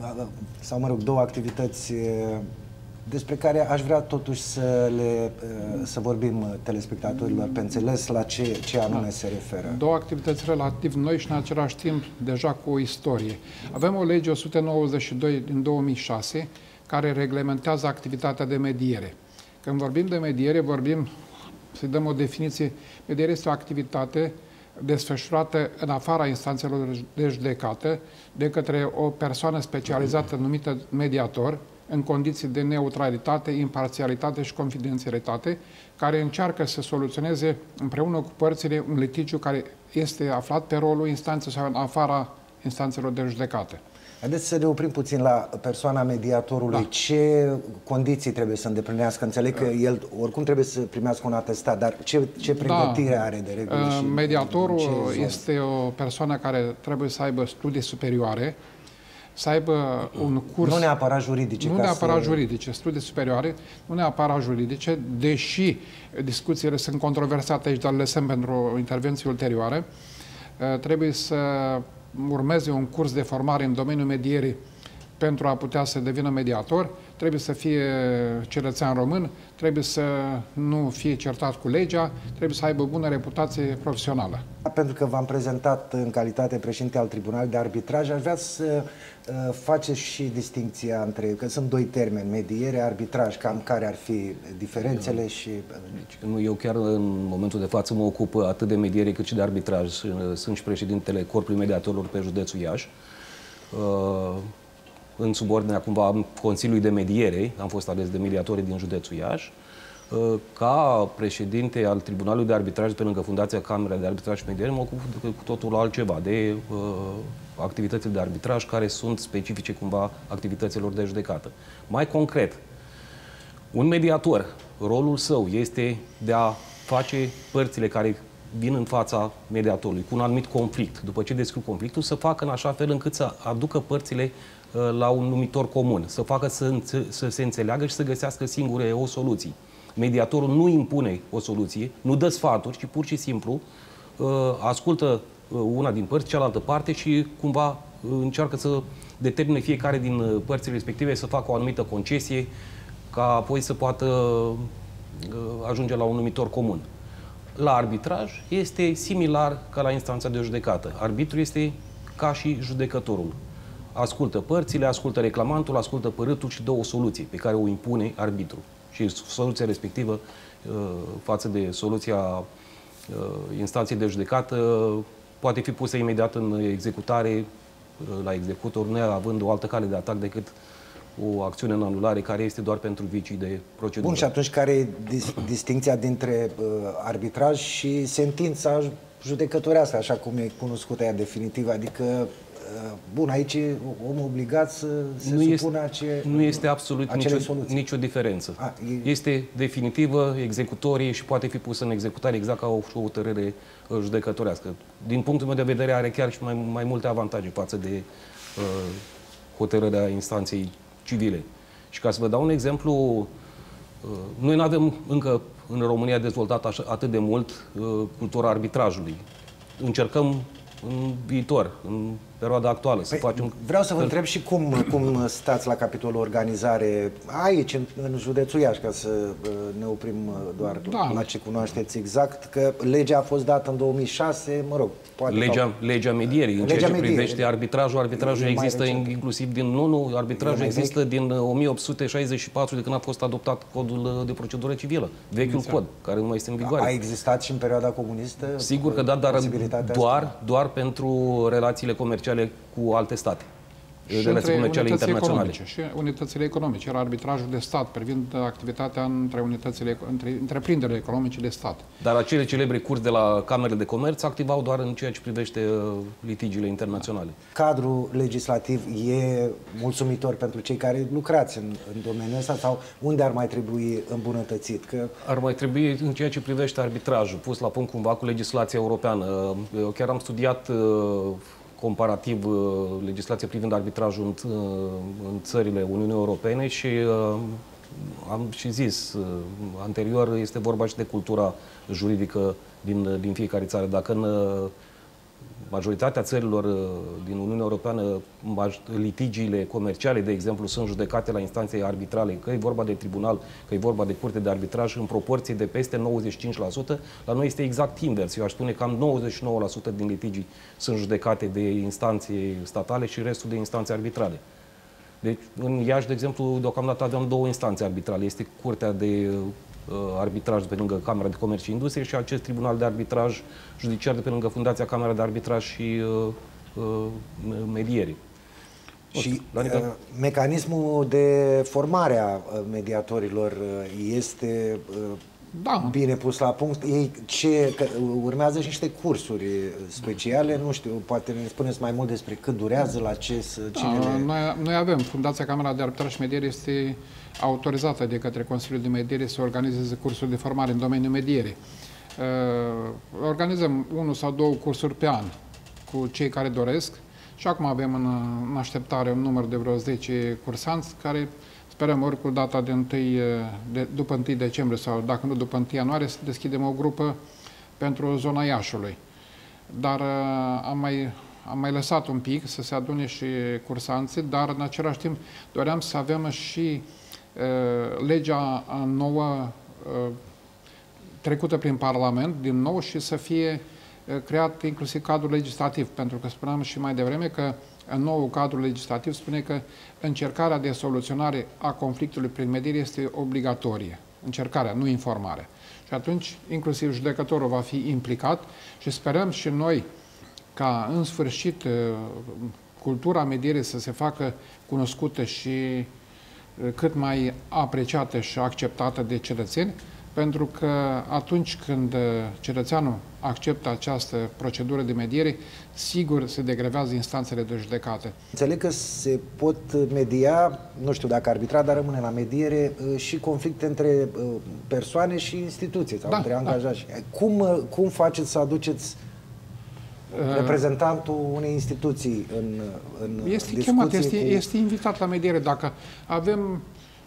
sau mă rog, două activități despre care aș vrea totuși să le să vorbim telespectatorilor pe înțeles la ce, ce anume da. se referă. Două activități relativ noi și în același timp deja cu o istorie. Avem o lege o sută nouăzeci și doi din două mii șase care reglementează activitatea de mediere. Când vorbim de mediere, vorbim, să-i dăm o definiție, mediere este o activitate desfășurată în afara instanțelor de judecată de către o persoană specializată numită mediator, în condiții de neutralitate, imparțialitate și confidențialitate, care încearcă să soluționeze împreună cu părțile un litigiu care este aflat pe rolul instanței sau în afara instanțelor de judecată. Haideți să ne oprim puțin la persoana mediatorului. Da. Ce condiții trebuie să îndeplinească? Înțeleg că el oricum trebuie să primească un atestat, dar ce, ce pregătire da. are de regulă? Și mediatorul este o persoană care trebuie să aibă studii superioare, să aibă un curs... Nu neapărat juridice. Nu neapărat să... juridice, studii superioare, nu neapărat juridice, deși discuțiile sunt controversate aici, dar le lăsăm pentru o intervenție ulterioară. Trebuie să urmeze un curs de formare în domeniul medierii pentru a putea să devină mediator, trebuie să fie cetățean român, trebuie să nu fie certat cu legea, trebuie să aibă bună reputație profesională. Pentru că v-am prezentat în calitate președinte al Tribunalului de Arbitraj, aș vrea să uh, faceți și distincția între, că sunt doi termeni, mediere, arbitraj, cam care ar fi diferențele eu, și... Deci, eu chiar în momentul de față mă ocup atât de mediere cât și de arbitraj. Sunt și președintele Corpului Mediatorilor pe județul Iași. Uh, în subordinea cumva Consiliului de Mediere, am fost ales de mediatorii din județul Iași. Ca președinte al Tribunalului de Arbitraj, pe lângă Fundația Camera de Arbitraj și Mediere, mă ocup cu totul altceva, de uh, activitățile de arbitraj care sunt specifice cumva activităților de judecată. Mai concret, un mediator, rolul său este de a face părțile care vin în fața mediatorului cu un anumit conflict, după ce descriu conflictul, să facă în așa fel încât să aducă părțile uh, la un numitor comun, să facă să, să se înțeleagă și să găsească singure o soluție. Mediatorul nu impune o soluție, nu dă sfaturi, ci pur și simplu uh, ascultă uh, una din părți, cealaltă parte și cumva uh, încearcă să determine fiecare din uh, părțile respective să facă o anumită concesie ca apoi să poată uh, ajunge la un numitor comun. La arbitraj este similar ca la instanța de judecată. Arbitrul este ca și judecătorul. Ascultă părțile, ascultă reclamantul, ascultă părâtul și dă o soluție pe care o impune arbitru. Și soluția respectivă față de soluția instanței de judecată poate fi pusă imediat în executare la executor, neavând o altă cale de atac decât o acțiune în anulare care este doar pentru vicii de procedură. Bun, și atunci care e dis distinția dintre uh, arbitraj și sentința judecătorească, așa cum e cunoscută ea definitivă? Adică, uh, bun, aici e omul obligat să se nu supună este, ace Nu este absolut nicio, nicio diferență. A, e... Este definitivă, executorie și poate fi pusă în executare exact ca o hotărâre judecătorească. Din punctul meu de vedere are chiar și mai, mai multe avantaje față de uh, hotărârea instanței civile. Și ca să vă dau un exemplu, noi nu avem încă în România dezvoltat așa, atât de mult cultura arbitrajului. Încercăm în viitor, în perioada actuală. Să Păi, facem... Vreau să vă întreb și cum, cum stați la capitolul organizare aici, în, în județul Iași, ca să ne oprim doar Da. la ce cunoașteți exact, că legea a fost dată în două mii șase, mă rog, poate... Legea, sau... legea medierii, în Legea ceea ce medierii. privește arbitrajul, arbitrajul E mai există recent. inclusiv din... Nu, nu, arbitrajul E mai există din o mie opt sute șaizeci și patru, de când a fost adoptat codul de procedură civilă, vechiul cod, care nu mai este în vigoare. A existat și în perioada comunistă? Sigur că da, dar posibilitatea doar, asta? doar pentru relațiile comerciale cu alte state. Și Relații între comerciale unitățile internaționale. economice. Și unitățile economice. Era arbitrajul de stat privind activitatea între unitățile, între întreprinderile economice de stat. Dar acele celebre curs de la Camerele de Comerț activau doar în ceea ce privește uh, litigiile internaționale. Cadrul legislativ e mulțumitor pentru cei care lucrați în, în domeniul ăsta sau unde ar mai trebui îmbunătățit? Că... Ar mai trebui, în ceea ce privește arbitrajul, pus la punct cumva cu legislația europeană. Eu chiar am studiat uh, comparativ legislația privind arbitrajul în, în țările Uniunii Europene și uh, am și zis uh, anterior, este vorba și de cultura juridică din, din fiecare țară. Dacă în uh, majoritatea țărilor uh, din Uniunea Europeană litigiile comerciale, de exemplu, sunt judecate la instanțe arbitrale, că e vorba de tribunal, că e vorba de curte de arbitraj, în proporție de peste nouăzeci și cinci la sută, la noi este exact invers. Eu aș spune că cam nouăzeci și nouă la sută din litigii sunt judecate de instanțe statale și restul de instanțe arbitrale. Deci, în Iași, de exemplu, deocamdată avem două instanțe arbitrale. Este Curtea de uh, Arbitraj de pe lângă Camera de Comerț și Industrie și acest Tribunal de Arbitraj Judiciar de pe lângă Fundația Camera de Arbitraj și uh, uh, Mediere. Și uh, mecanismul de formare a mediatorilor este uh, da. bine pus la punct. Ei ce, că urmează și niște cursuri speciale, nu știu, poate ne spuneți mai mult despre cât durează, la ce, cine da, le... noi, noi avem, Fundația Camera de Arbitraj și Mediere este autorizată de către Consiliul de Mediere să organizeze cursuri de formare în domeniul medierii. Uh, organizăm unul sau două cursuri pe an cu cei care doresc și acum avem în, în așteptare un număr de vreo zece cursanți care sperăm ori cu data de întâi, de, după întâi decembrie sau dacă nu după întâi ianuarie să deschidem o grupă pentru zona Iașului. Dar am mai, am mai lăsat un pic să se adune și cursanții, dar în același timp doream să avem și uh, legea nouă uh, trecută prin Parlament din nou și să fie uh, creat inclusiv cadrul legislativ, pentru că spuneam și mai devreme că în nou cadru legislativ spune că încercarea de soluționare a conflictului prin mediere este obligatorie. Încercarea, nu informarea. Și atunci, inclusiv judecătorul va fi implicat și sperăm și noi ca, în sfârșit, cultura medierii să se facă cunoscută și cât mai apreciată și acceptată de cetățeni, pentru că atunci când cetățeanul acceptă această procedură de mediere, sigur se degrevează instanțele de judecată. Înțeleg că se pot media, nu știu dacă arbitra, dar rămâne la mediere și conflicte între persoane și instituții sau da, între da. angajați. Cum, cum faceți să aduceți reprezentantul unei instituții în, în este discuție chemat, este, cu... este invitat la mediere. Dacă avem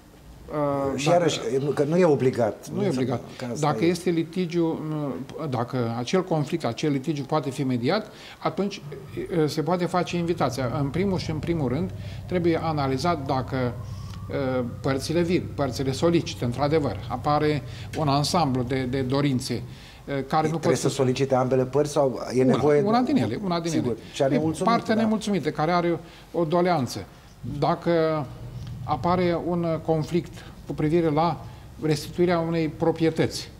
Uh, și iarăși, că nu e obligat. Nu, nu e obligat. Dacă e. este litigiu, dacă acel conflict, acel litigiu poate fi mediat, atunci se poate face invitația. În primul și în primul rând trebuie analizat dacă părțile vin, părțile solicită, într-adevăr. Apare un ansamblu de, de dorințe care nu trebuie să solicite ambele părți sau e una, nevoie... Una din ele. Una din Sigur. ele. Partea da. nemulțumită, care are o doleanță. Dacă apare un conflict cu privire la restituirea unei proprietăți.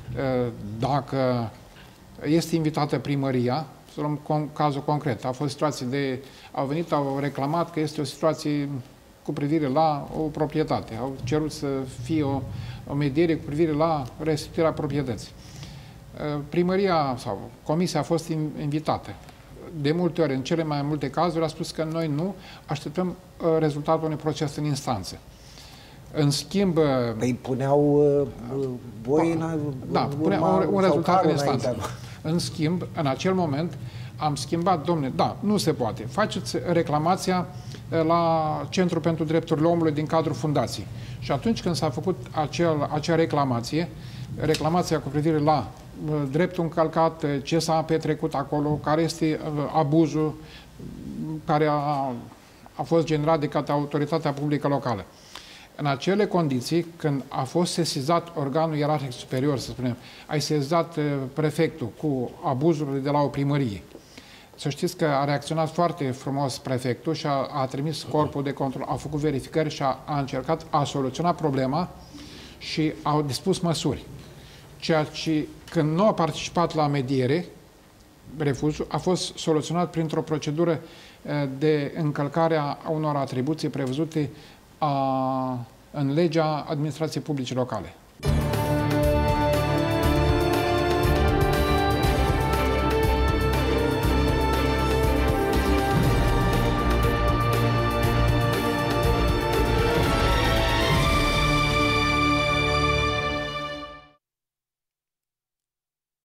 Dacă este invitată primăria, să luăm cazul concret, a fost situație de, au venit, au reclamat că este o situație cu privire la o proprietate, au cerut să fie o, o mediere cu privire la restituirea proprietății. Primăria sau comisia a fost invitată. De multe ori, în cele mai multe cazuri, a spus că noi nu așteptăm rezultatul unui proces în instanță. În schimb... Păi puneau uh, voi în... Da, puneau un, un rezultat în instanță. În schimb, în acel moment, am schimbat, domne, da, nu se poate. Faceți reclamația la Centrul pentru Drepturile Omului din cadrul fundației. Și atunci când s-a făcut acel, acea reclamație, reclamația cu privire la dreptul încălcat, ce s-a petrecut acolo, care este abuzul, care a, a fost generat de către autoritatea publică locală. În acele condiții, când a fost sesizat organul ierarhic superior, să spunem, ai sesizat prefectul cu abuzurile de la o primărie, să știți că a reacționat foarte frumos prefectul și a, a trimis corpul de control, a făcut verificări și a, a încercat a soluționa problema și au dispus măsuri. Ceea ce, când nu a participat la mediere, refuzul a fost soluționat printr-o procedură de încălcare a unor atribuții prevăzute a, în legea administrației publice locale.